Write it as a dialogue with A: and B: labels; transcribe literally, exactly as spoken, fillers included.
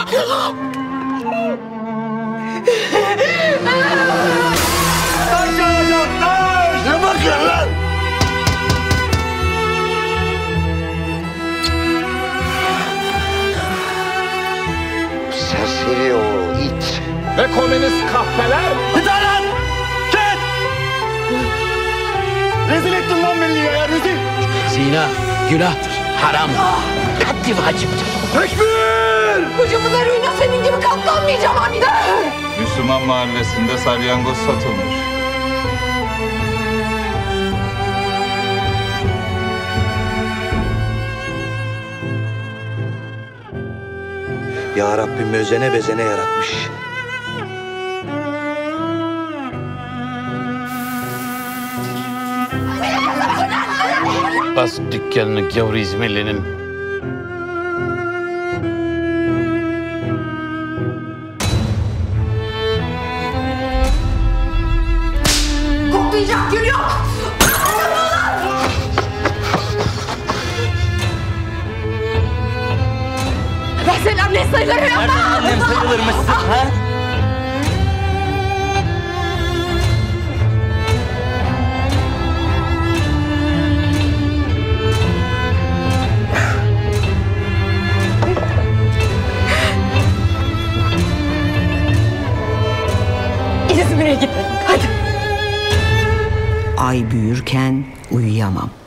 A: Taş yağacak, taş!
B: Ne bakıyorsun lan? Serseri o it.
A: Ve komünist kahpeler!
B: Yeter lan! Kes! Rezil ettin lan beni ya, rezil!
C: Zina günahtır, haramdır. Haddi vaciptir.
B: Tekbir!
D: Kocamın eruğuna senin gibi katlanmayacağım anne.
A: Müslüman mahallesinde salyangoz satılmış.
B: Ya Rabbim özene bezene yaratmış.
C: Bas dükkanını gavur İzmirli'nin.
D: Koklayacak gün yok. Ben senin annen sayılırım ya.
C: Annem sayılırmışsın ha?
D: İzmir'e gidelim. Hadi.
E: Ay büyürken uyuyamam.